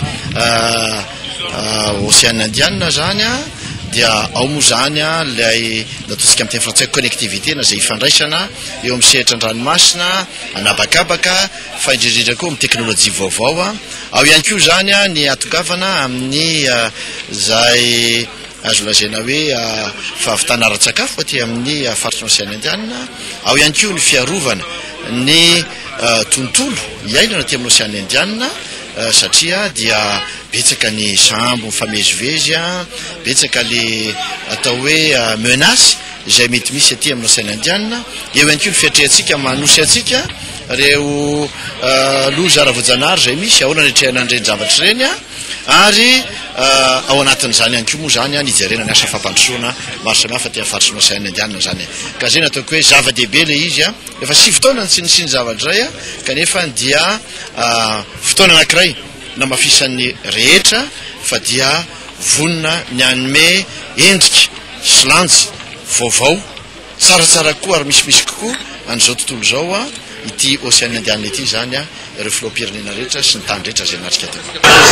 Océan Indien zany dia ao moa zany lay nataontsika amin'ny teny frantsay connectivité na zay ifandraisana eo amin'ny sehatra an-dranomasina anabakabaka fa indrindrindra koa amin'ny teknôlôjia vaovao ao ihany koa zany ny atongavana amin'ny zay azo lazaina hoe fahavitana ara-tsakafo aty amin'ny faritry ny Océan Indien ao ihany koa ny fiarovana ny tontolo iainana aty amin'ny Océan Indien satria dia betsaka ny sambo mifamezivezy betsaka le atao hoe menace izay mety misy aty amin'ny Océan Indien eo ihany koa ny fiatrehantsika manosy atsika reo loza ara-voajanahary izay misy ahoana nitrehanana ireny zavatra ireny ary ao anatin'izany ihany koa moa zany nijerena ny asa fampandrosoana maro samihafa aty amin'ny faritry ny Océan Indien zany ka zay nataoko hoe zava-dehibe le izy efa 6 fotoana ny tsinisiny zavatra izay kanefa dia fotoana anankiray namafisan'ny rehetra fa dia vonina ny anome endrika silanja vaovao tsaratsara koa ary misimisy kokoa an'izao tontolo zao ity Océan Indien ity zany ireo filoham-pirenena rehetra sy ny tany rehetra zay natrika teo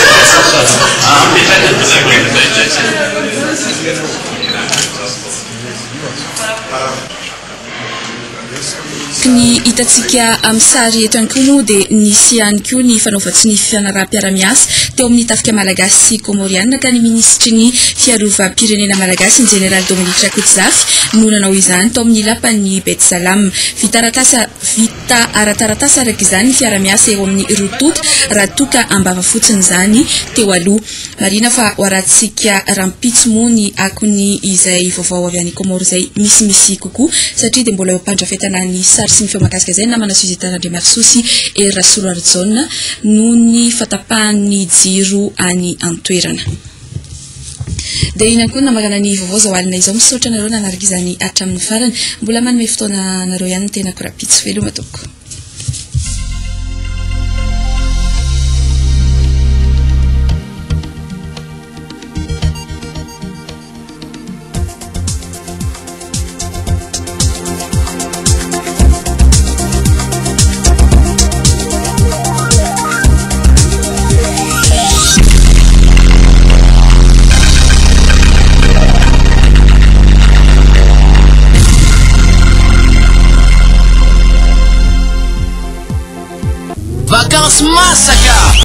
ny hitatsika amin'ny sary eto ihany koa moa dia nisy ihany koa ny fanaovatsy ny fianara-piara-miasa teo amin'ny tafika malagasy sy komorianina ka ny ministry ny fiarova-pirenena malagasy ny général Dominique Rakotsizafy no nanao izany tao amin'ny lapan'ny Bet Salam vita ara-taratasa araka izany ny fiara-miasa eo amin'ny rototo raha toka ambava fotsiny izany teo aloha marina fa hoaratsika rampitso moa ny akony izay vaovao avy any Komoro izay misimisy kokoa satria dia mbola eo ampandrafetana ny sary sy ny feomakasika izay namana Suzetan'Andriamarsosy Rasolo Arjona no ny fatapahan'ny jiro any antoerana dia inany koa namagana ny vaovao zao alina izao misaotra nareo nanaraka izany hatramin'ny farany mbola manome fotoana nareo ihany tena korapitso veloma toko
vansy masaka